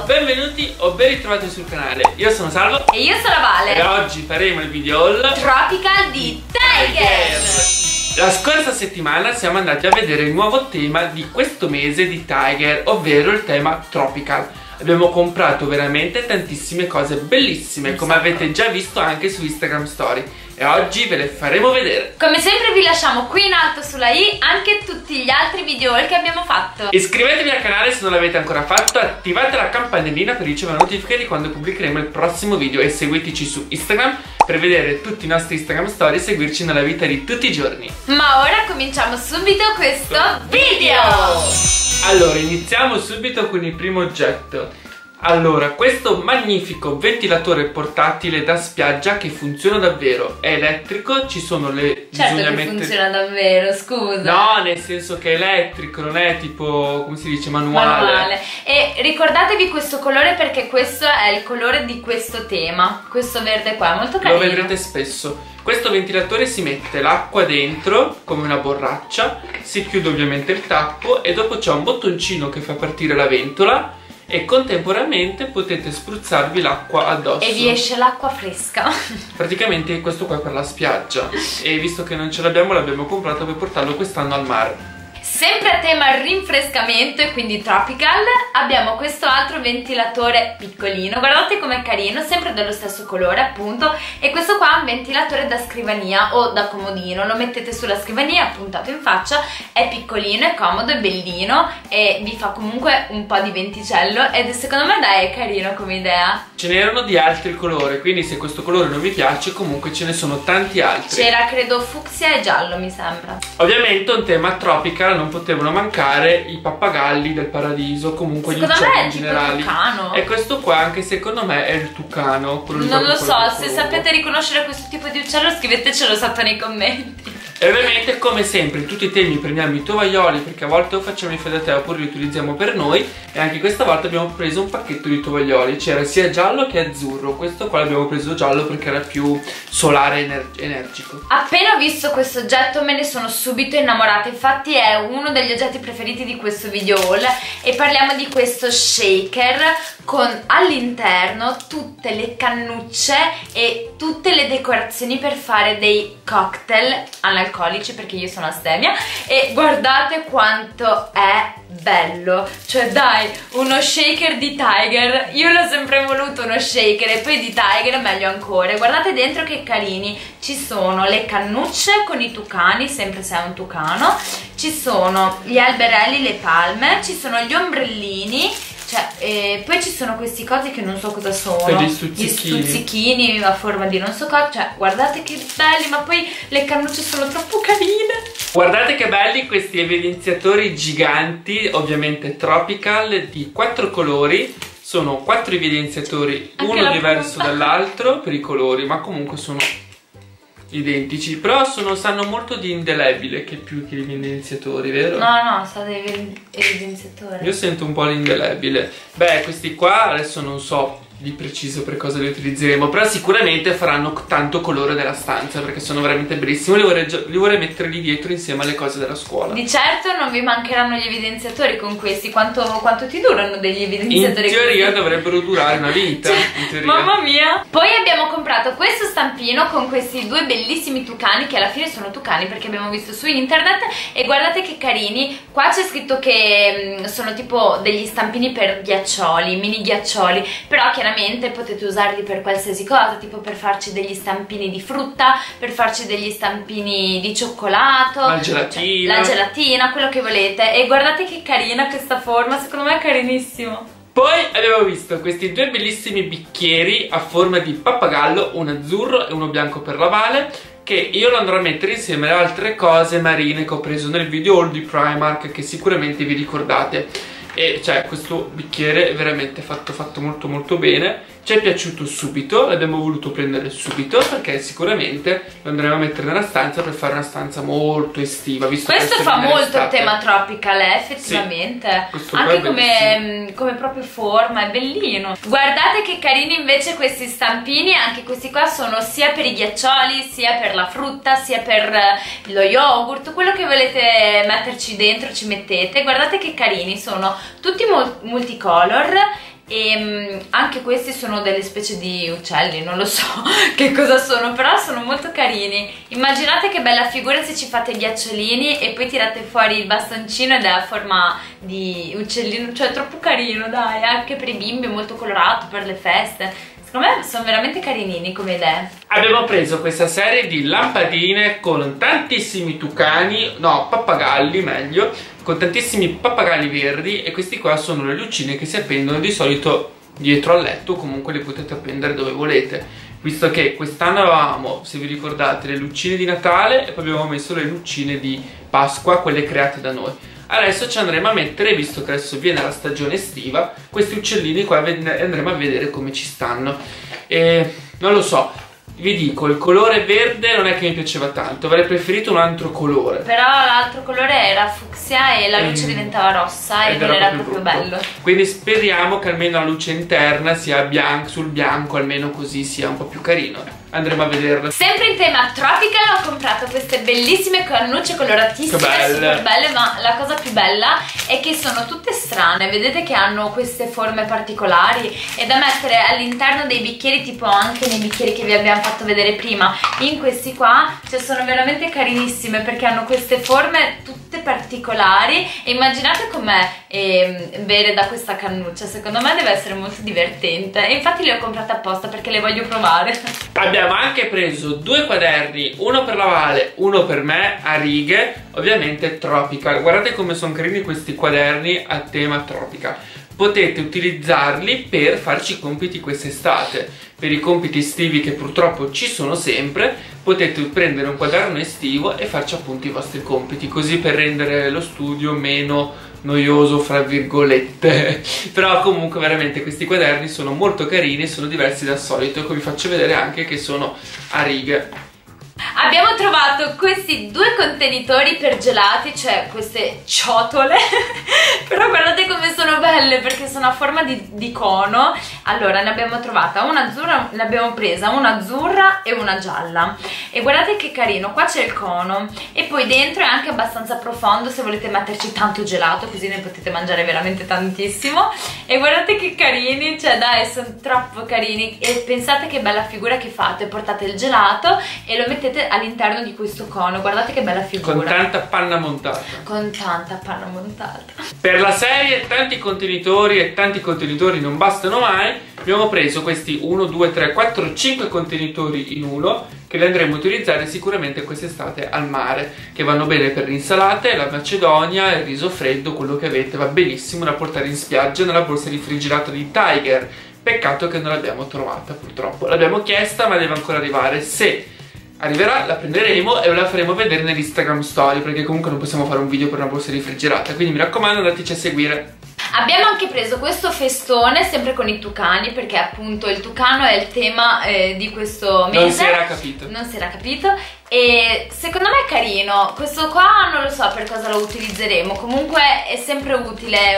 benvenuti o ben ritrovati sul canale. Io sono Salvo e io sono Vale e oggi faremo il video haul Tropical di Tiger. La scorsa settimana siamo andati a vedere il nuovo tema di questo mese di Tiger, ovvero il tema Tropical. Abbiamo comprato veramente tantissime cose bellissime, come avete già visto anche su Instagram Story, e oggi ve le faremo vedere. Come sempre vi lasciamo qui in alto sulla i anche tutti gli altri video haul che abbiamo fatto. Iscrivetevi al canale se non l'avete ancora fatto, attivate la campanellina per ricevere notifiche di quando pubblicheremo il prossimo video e seguiteci su Instagram per vedere tutti i nostri Instagram Story e seguirci nella vita di tutti i giorni. Ma ora cominciamo subito questo video! Allora, iniziamo subito con il primo oggetto. Allora, questo magnifico ventilatore portatile da spiaggia che funziona davvero, è elettrico, ci sono le... Certo che funziona davvero, scusa. No, nel senso che è elettrico, non è tipo, come si dice, manuale. E ricordatevi questo colore perché questo è il colore di questo tema. Questo verde qua è molto carino. Lo vedrete spesso. Questo ventilatore si mette l'acqua dentro come una borraccia, si chiude ovviamente il tappo e dopo c'è un bottoncino che fa partire la ventola e contemporaneamente potete spruzzarvi l'acqua addosso. E vi esce l'acqua fresca. Praticamente questo qua è per la spiaggia e visto che non ce l'abbiamo comprato per portarlo quest'anno al mare. Sempre a tema rinfrescamento e quindi tropical, abbiamo questo altro ventilatore piccolino, guardate com'è carino, sempre dello stesso colore appunto, e questo qua è un ventilatore da scrivania o da comodino, lo mettete sulla scrivania puntato in faccia, è piccolino, è comodo, è bellino e vi fa comunque un po' di venticello ed secondo me dai è carino come idea. Ce n'erano di altri colori, quindi se questo colore non vi piace comunque ce ne sono tanti altri. C'era credo fucsia e giallo mi sembra. Ovviamente un tema tropical, non potevano mancare i pappagalli del paradiso, comunque secondo gli uccelli me è in generale. Tipo tucano. E questo qua anche secondo me è il tucano. Non lo so, se sapete riconoscere questo tipo di uccello scrivetecelo sotto nei commenti. E ovviamente come sempre in tutti i temi prendiamo i tovaglioli perché a volte o facciamo i fai da te oppure li utilizziamo per noi, e anche questa volta abbiamo preso un pacchetto di tovaglioli, c'era sia giallo che azzurro, questo qua l'abbiamo preso giallo perché era più solare energico. Appena ho visto questo oggetto me ne sono subito innamorata, infatti è uno degli oggetti preferiti di questo video haul e parliamo di questo shaker con all'interno tutte le cannucce e tutte le decorazioni per fare dei cocktail analcolici perché io sono astemia e guardate quanto è bello, cioè dai, uno shaker di Tiger, io l'ho sempre voluto uno shaker e poi di Tiger è meglio ancora. Guardate dentro che carini, ci sono le cannucce con i tucani, sempre se è un tucano, ci sono gli alberelli, le palme, ci sono gli ombrellini, cioè, poi ci sono questi cosi che non so cosa sono, gli stuzzichini a forma di non so cosa, cioè guardate che belli, ma poi le cannucce sono troppo carine. Guardate che belli questi evidenziatori giganti, ovviamente tropical, di 4 colori. Sono 4 evidenziatori, anche uno diverso dall'altro per i colori, ma comunque sono identici, però sanno molto di indelebile che più che evidenziatori, vero? No, sa di evidenziatore. Io sento un po' l'indelebile. Beh, questi qua adesso non so di preciso per cosa li utilizzeremo, però sicuramente faranno tanto colore nella stanza perché sono veramente bellissimi. Li vorrei mettere lì dietro insieme alle cose della scuola. Di certo non vi mancheranno gli evidenziatori con questi. Quanto ti durano degli evidenziatori? In teoria dovrebbero durare una vita, cioè, in teoria. Mamma mia. Poi abbiamo comprato questo stampino con questi due bellissimi tucani, che alla fine sono tucani perché abbiamo visto su internet, e guardate che carini. Qua c'è scritto che sono tipo degli stampini per ghiaccioli, mini ghiaccioli, però chiaramente potete usarli per qualsiasi cosa, tipo per farci degli stampini di frutta, per farci degli stampini di cioccolato, la gelatina, la gelatina, quello che volete. E guardate che carina questa forma, secondo me è carinissimo. Poi abbiamo visto questi due bellissimi bicchieri a forma di pappagallo, uno azzurro e uno bianco per la Vale, che io lo andrò a mettere insieme alle altre cose marine che ho preso nel video haul di Primark, che sicuramente vi ricordate. E cioè questo bicchiere è veramente fatto molto bene, ci è piaciuto subito, l'abbiamo voluto prendere subito perché sicuramente lo andremo a mettere nella stanza per fare una stanza molto estiva, visto questo fa molto il tema tropical, effettivamente, sì, anche come proprio forma, è bellino. Guardate che carini invece questi stampini, anche questi qua sono sia per i ghiaccioli, sia per la frutta, sia per lo yogurt, quello che volete metterci dentro ci mettete. Guardate che carini, sono tutti multicolor e anche questi sono delle specie di uccelli, non lo so che cosa sono, però sono molto carini. Immaginate che bella figura se ci fate i ghiacciolini e poi tirate fuori il bastoncino ed è a forma di uccellino, cioè è troppo carino, dai, anche per i bimbi, molto colorato per le feste. Secondo me sono veramente carinini come idee. Abbiamo preso questa serie di lampadine con tantissimi tucani, no, pappagalli meglio, con tantissimi pappagalli verdi, e questi qua sono le lucine che si appendono di solito dietro al letto, comunque le potete appendere dove volete, visto che quest'anno avevamo, se vi ricordate, le lucine di Natale e poi abbiamo messo le lucine di Pasqua, quelle create da noi. Adesso ci andremo a mettere, visto che adesso viene la stagione estiva, questi uccellini qua e andremo a vedere come ci stanno. E non lo so, vi dico, il colore verde non è che mi piaceva tanto, avrei preferito un altro colore. Però l'altro colore era fucsia e la luce diventava rossa e non era proprio bello. Quindi speriamo che almeno la luce interna sia sul bianco, almeno così sia un po' più carino. Andremo a vederlo. Sempre in tema tropical ho comprato queste bellissime cannucce coloratissime, super belle, ma la cosa più bella è che sono tutte strane. Vedete che hanno queste forme particolari e da mettere all'interno dei bicchieri, tipo anche nei bicchieri che vi abbiamo fatto vedere prima. In questi qua, cioè, sono veramente carinissime perché hanno queste forme tutte particolari e immaginate com'è bere da questa cannuccia. Secondo me deve essere molto divertente e infatti le ho comprate apposta perché le voglio provare. Abbiamo anche preso due quaderni, uno per la Vale, uno per me, a righe, ovviamente tropical. Guardate come sono carini questi quaderni a tema tropical. Potete utilizzarli per farci i compiti quest'estate. Per i compiti estivi, che purtroppo ci sono sempre, potete prendere un quaderno estivo e farci appunto i vostri compiti, così per rendere lo studio meno noioso, fra virgolette. Però comunque veramente questi quaderni sono molto carini, sono diversi dal solito, e vi faccio vedere anche che sono a righe. Abbiamo trovato questi due contenitori per gelati, cioè queste ciotole però guardate come sono belle perché sono a forma di cono. Allora ne abbiamo trovata una azzurra, ne abbiamo presa una azzurra e una gialla e guardate che carino, qua c'è il cono e poi dentro è anche abbastanza profondo se volete metterci tanto gelato, così ne potete mangiare veramente tantissimo. E guardate che carini, cioè dai, sono troppo carini. E pensate che bella figura che fate, portate il gelato e lo mettete all'interno di questo cono, guardate che bella figura, con tanta panna montata, con tanta panna montata. Per la serie tanti contenitori, e tanti contenitori non bastano mai, abbiamo preso questi 1, 2, 3, 4, 5 contenitori in uno, che li andremo a utilizzare sicuramente quest'estate al mare, che vanno bene per le insalate, la macedonia, il riso freddo, quello che avete, va benissimo da portare in spiaggia nella borsa refrigerata di Tiger. Peccato che non l'abbiamo trovata, purtroppo l'abbiamo chiesta ma deve ancora arrivare. Se arriverà la prenderemo e ve la faremo vedere nell'Instagram story, perché comunque non possiamo fare un video per una borsa refrigerata, quindi mi raccomando andateci a seguire. Abbiamo anche preso questo festone sempre con i tucani, perché appunto il tucano è il tema di questo mese. Non si era capito. Non si era capito. E secondo me è carino. Questo qua non lo so per cosa lo utilizzeremo, comunque è sempre utile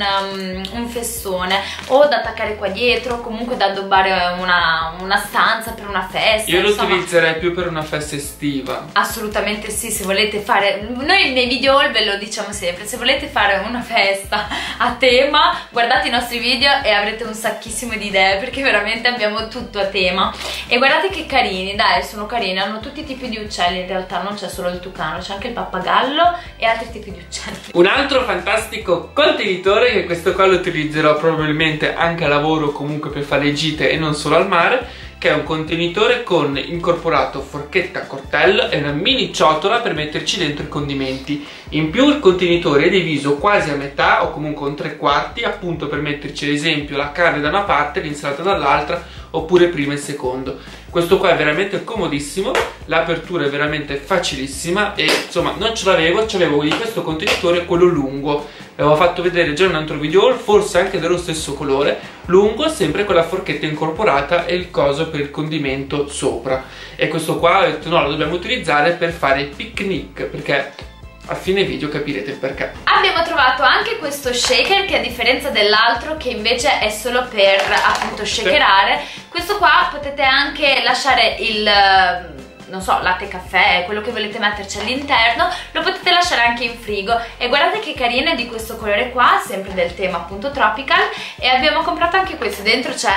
un festone, o da attaccare qua dietro, comunque da addobbare una stanza per una festa. Io lo utilizzerei più per una festa estiva. Assolutamente sì, se volete fare, noi nei video haul ve lo diciamo sempre, se volete fare una festa a tema guardate i nostri video e avrete un sacchissimo di idee, perché veramente abbiamo tutto a tema. E guardate che carini, dai, sono carini, hanno tutti i tipi di uccelli, in realtà non c'è solo il tucano, c'è anche il pappagallo e altri tipi di uccelli. Un altro fantastico contenitore, che questo qua lo utilizzerò probabilmente anche a lavoro, comunque per fare gite e non solo al mare, che è un contenitore con incorporato forchetta a coltello e una mini ciotola per metterci dentro i condimenti. In più il contenitore è diviso quasi a metà o comunque un 3/4, appunto per metterci ad esempio la carne da una parte e l'insalata dall'altra, oppure prima e secondo. Questo qua è veramente comodissimo, l'apertura è veramente facilissima e insomma non ce l'avevo, c'avevo di questo contenitore quello lungo, l'avevo fatto vedere già in un altro video haul, forse anche dello stesso colore, lungo, sempre con la forchetta incorporata e il coso per il condimento sopra. E questo qua ho detto no, lo dobbiamo utilizzare per fare picnic, perché a fine video capirete il perché. Abbiamo trovato anche questo shaker che a differenza dell'altro che invece è solo per appunto shakerare, questo qua potete anche lasciare non so, latte, caffè, quello che volete metterci all'interno, lo potete lasciare anche in frigo. E guardate che carino, è di questo colore qua, sempre del tema appunto tropical. E abbiamo comprato anche questo, dentro c'è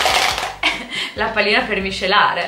la pallina per miscelare.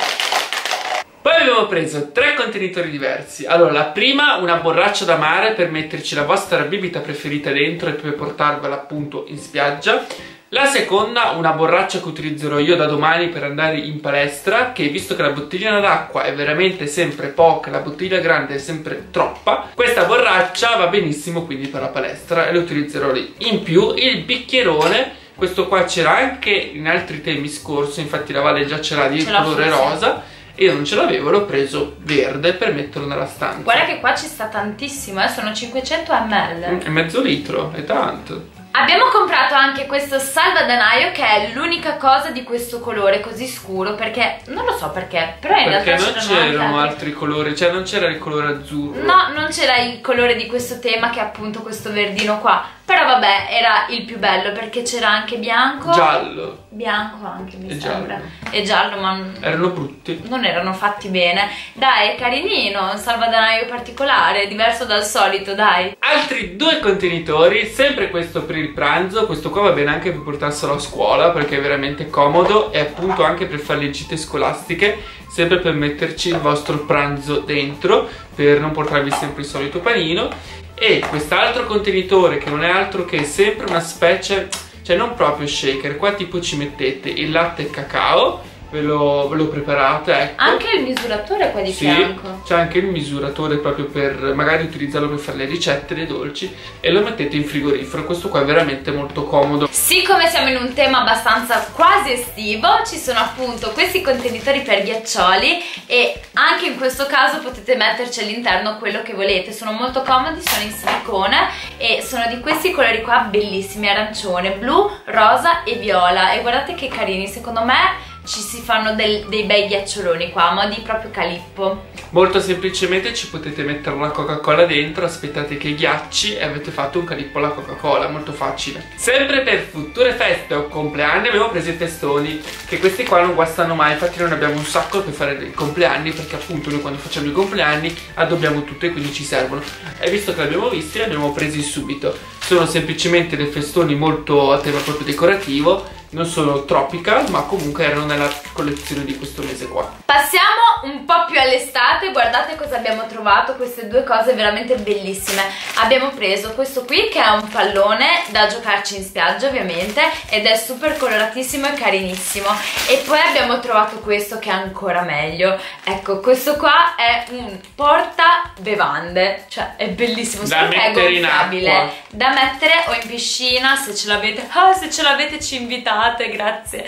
Poi abbiamo preso 3 contenitori diversi. Allora, la prima, una borraccia da mare per metterci la vostra bibita preferita dentro e poi portarvela appunto in spiaggia. La seconda, una borraccia che utilizzerò io da domani per andare in palestra, che visto che la bottiglina d'acqua è veramente sempre poca, la bottiglia grande è sempre troppa, questa borraccia va benissimo quindi per la palestra e la utilizzerò lì. In più il bicchierone, questo qua c'era anche in altri temi scorsi, infatti la Vale già ce l'ha di colore rosa. Io non ce l'avevo, l'ho preso verde per metterlo nella stanza. Guarda che qua ci sta tantissimo, sono 500 ml. È mezzo litro, è tanto. Abbiamo comprato anche questo salvadanaio, che è l'unica cosa di questo colore così scuro, perché non lo so perché, però in realtà non c'erano altri colori, cioè non c'era il colore azzurro. No, non c'era il colore di questo tema, che è appunto questo verdino qua. Però vabbè, era il più bello perché c'era anche bianco. Giallo. Bianco anche, mi sembra. Giallo. E giallo, ma erano brutti. Non erano fatti bene. Dai, è carinino, un salvadanaio particolare, diverso dal solito, dai. Altri 2 contenitori, sempre questo per il pranzo. Questo qua va bene anche per portarselo a scuola perché è veramente comodo, e appunto anche per fare le gite scolastiche, sempre per metterci il vostro pranzo dentro, per non portarvi sempre il solito panino. E quest'altro contenitore, che non è altro che sempre una specie, cioè non proprio shaker, qua tipo ci mettete il latte e il cacao, ve lo preparate, ecco. Anche il misuratore qua di fianco. C'è anche il misuratore proprio per magari utilizzarlo per fare le ricette dei dolci, e lo mettete in frigorifero. Questo qua è veramente molto comodo. Siccome siamo in un tema abbastanza quasi estivo, ci sono appunto questi contenitori per ghiaccioli, e anche in questo caso potete metterci all'interno quello che volete. Sono molto comodi, sono in silicone e sono di questi colori qua bellissimi: arancione, blu, rosa e viola. E guardate che carini, secondo me ci si fanno dei bei ghiaccioloni qua, a mo' di proprio calippo. Molto semplicemente ci potete mettere la Coca-Cola dentro, aspettate che ghiacci e avete fatto un calippo alla Coca-Cola, molto facile. Sempre per future feste o compleanni abbiamo preso i festoni, che questi qua non guastano mai, infatti noi ne abbiamo un sacco per fare i compleanni, perché appunto noi quando facciamo i compleanni addobbiamo tutto e quindi ci servono. E visto che li abbiamo visti, li abbiamo presi subito. Sono semplicemente dei festoni molto a tema proprio decorativo, non sono tropical, ma comunque erano nella collezione di questo mese qua. Passiamo un po' più all'estate. Guardate cosa abbiamo trovato, queste 2 cose veramente bellissime. Abbiamo preso questo qui, che è un pallone da giocarci in spiaggia ovviamente, ed è super coloratissimo e carinissimo. E poi abbiamo trovato questo, che è ancora meglio. Ecco, questo qua è un porta bevande, cioè è bellissimo, da mettere in acqua, da mettere o in piscina, se ce l'avete. Se ce l'avete ci invitate, grazie.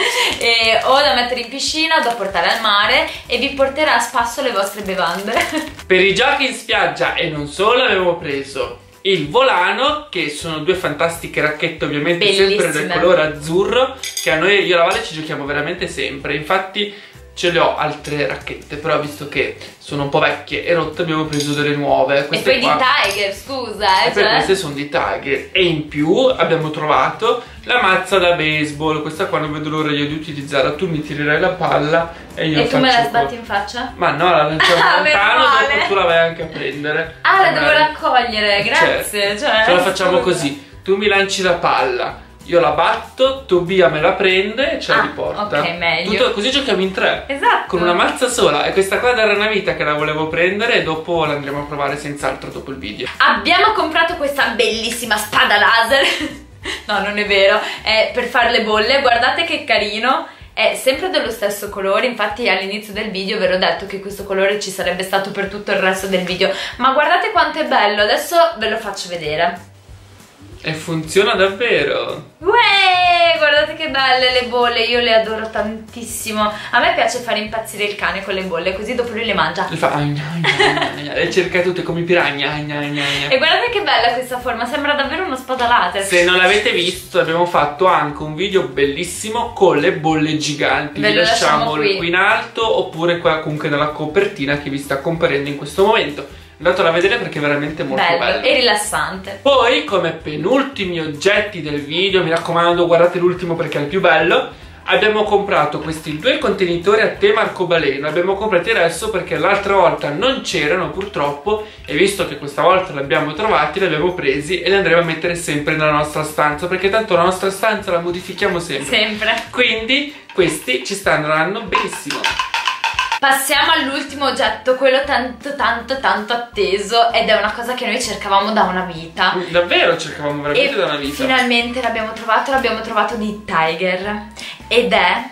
O da mettere in piscina, da portare al mare, e vi porterà a spasso le vostre bevande. Per i giochi in spiaggia e non solo abbiamo preso il volano, che sono 2 fantastiche racchette, ovviamente bellissime, sempre del colore azzurro, che a noi, io e la Vale, ci giochiamo veramente sempre. Infatti ce le ho altre racchette, però visto che sono un po' vecchie e rotte abbiamo preso delle nuove. Queste e poi qua di Tiger, scusa, e cioè queste sono di Tiger. E in più abbiamo trovato la mazza da baseball. Questa qua non vedo l'ora io di utilizzarla. Tu mi tirerai la palla e io tu me la sbatti in faccia? Ma no, la lanciamo lontano, dopo tu la vai anche a prendere. La devo raccogliere, grazie. Cioè, ce la facciamo così: tu mi lanci la palla, io la batto, Tobia me la prende e ce la riporta. Ok, meglio. Tutto, così giochiamo in 3. Esatto. Con una mazza sola. E questa qua era una vita che la volevo prendere, e dopo la andremo a provare senz'altro dopo il video. Abbiamo comprato questa bellissima spada laser. No, non è vero, è per fare le bolle. Guardate che carino. È sempre dello stesso colore, infatti all'inizio del video ve l'ho detto che questo colore ci sarebbe stato per tutto il resto del video. Ma guardate quanto è bello, adesso ve lo faccio vedere. E funziona davvero. Uè, guardate che belle le bolle, io le adoro tantissimo. A me piace fare impazzire il cane con le bolle, così dopo lui le mangia. Le fa le cerca tutte come i piranha. E guardate che bella questa forma, sembra davvero uno spada laser. Se non l'avete visto, abbiamo fatto anche un video bellissimo con le bolle giganti. Vi lasciamo qui in alto, oppure qua comunque nella copertina che vi sta comparendo in questo momento. Andatelo a vedere perché è veramente molto bello e rilassante. Poi, come penultimi oggetti del video, mi raccomando, guardate l'ultimo perché è il più bello, abbiamo comprato questi 2 contenitori a tema arcobaleno. Abbiamo comprati adesso perché l'altra volta non c'erano purtroppo, e visto che questa volta li abbiamo trovati, li abbiamo presi e li andremo a mettere sempre nella nostra stanza, perché tanto la nostra stanza la modifichiamo sempre. Quindi questi ci andranno benissimo. Passiamo all'ultimo oggetto, quello tanto atteso, ed è una cosa che noi cercavamo da una vita. Davvero cercavamo veramente da una vita. Finalmente l'abbiamo trovato di Tiger, ed è...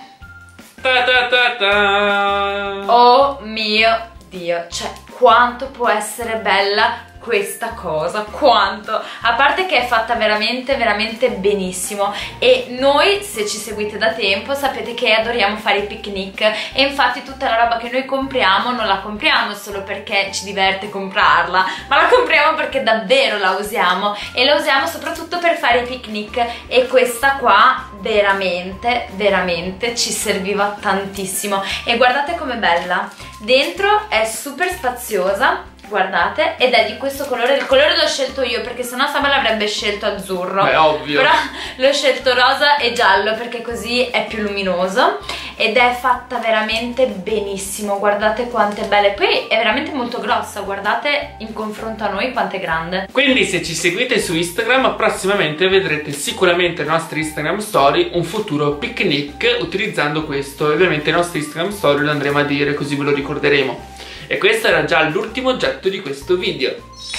Oh mio Dio, cioè quanto può essere bella questa cosa, quanto, a parte che è fatta veramente benissimo, e noi, se ci seguite da tempo, sapete che adoriamo fare i picnic, e infatti tutta la roba che noi compriamo non la compriamo solo perché ci diverte comprarla, ma la compriamo perché davvero la usiamo, e la usiamo soprattutto per fare i picnic, e questa qua veramente ci serviva tantissimo. E guardate com'è bella, dentro è super spaziosa, guardate, ed è di questo colore. Il colore l'ho scelto io perché sennò Saba l'avrebbe scelto azzurro. È ovvio. Però l'ho scelto rosa e giallo perché così è più luminoso, ed è fatta veramente benissimo. Guardate quanto è bella, e poi è veramente molto grossa, guardate in confronto a noi quanto è grande. Quindi se ci seguite su Instagram, prossimamente vedrete sicuramente nei nostri Instagram story un futuro picnic utilizzando questo, e ovviamente i nostri Instagram story lo andremo a dire, così ve lo ricorderemo. E questo era già l'ultimo oggetto di questo video.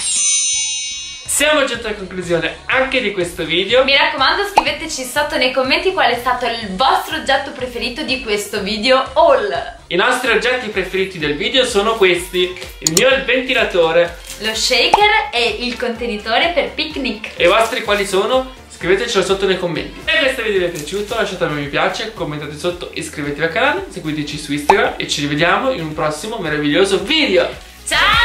Siamo giunti alla conclusione anche di questo video. Mi raccomando, scriveteci sotto nei commenti qual è stato il vostro oggetto preferito di questo video haul. I nostri oggetti preferiti del video sono questi: il mio è il ventilatore, lo shaker e il contenitore per picnic. E i vostri quali sono? Scrivetecelo sotto nei commenti. Se questo video vi è piaciuto, lasciate un mi piace, commentate sotto, iscrivetevi al canale, seguiteci su Instagram e ci rivediamo in un prossimo meraviglioso video. Ciao!